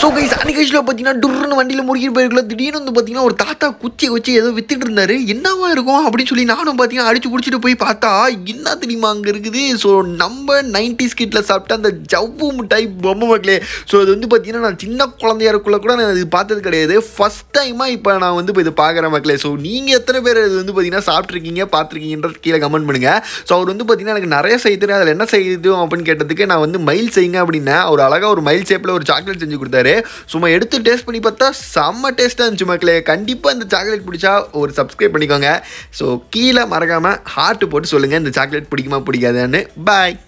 Guys அன்னைக்கு பார்த்தீங்கன்னா Turnu வண்டியில் முடிக்கிட்டு போயிருக்கல. திடீர்னு வந்து பார்த்தீங்கன்னா ஒரு தாத்தா குச்சி வச்சு ஏதோ வித்துட்டு இருந்தாரு. என்னவா இருக்கும் அப்படின்னு சொல்லி நானும் பார்த்தீங்கன்னா அடிச்சு குடிச்சிட்டு போய் பார்த்தா என்ன தெரியுமா அங்கே இருக்குது. ஸோ நம்ம 90s கிட்ல சாப்பிட்ட அந்த ஜவ்வு மிட்டாய் பொம்மை மக்களே. ஸோ அது வந்து பார்த்தீங்கன்னா நான் சின்ன குழந்தையா இருக்குள்ள கூட நான் இது பார்த்தது கிடையாது. ஃபர்ஸ்ட் டைமாக இப்போ நான் வந்து இப்போ இது பார்க்குறேன் மக்களே. ஸோ நீங்கள் எத்தனை பேர் இது வந்து பார்த்தீங்கன்னா சாப்பிட்ருக்கீங்க பார்த்துருக்கீங்கன்றது கீழே கமெண்ட் பண்ணுங்க. ஸோ அவர் வந்து பார்த்தீங்கன்னா எனக்கு நிறைய செய்ய தெரியும். அதில் என்ன செய்யுது அப்படின்னு கேட்டதுக்கு நான் வந்து மயில் செய்யுங்க அப்படின்னா ஒரு அழகாக ஒரு மயில் ஷேப்பில் ஒரு சாக்லேட் செஞ்சு கொடுத்தாரு. சும்மா எடுத்து டேஸ்ட் பண்ணி பார்த்தா செம்ம டேஸ்ட்டாக இருந்துச்சு மக்களே. கண்டிப்பாக இந்த சாக்லேட் பிடிச்சா ஒரு சப்ஸ்கிரைப் பண்ணிக்கோங்க. ஸோ கீழே மறக்காமல் ஹார்ட் போட்டு சொல்லுங்கள் இந்த சாக்லேட் பிடிக்குமா பிடிக்காதான்னு. பாய்.